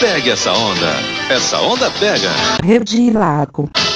Pegue essa onda. Essa onda pega. Rede Ylaco.